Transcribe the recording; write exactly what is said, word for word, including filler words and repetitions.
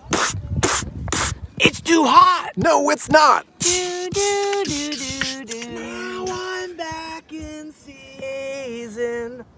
It's too hot! No, it's not! Do, do, do, do, do. Now I'm back in season.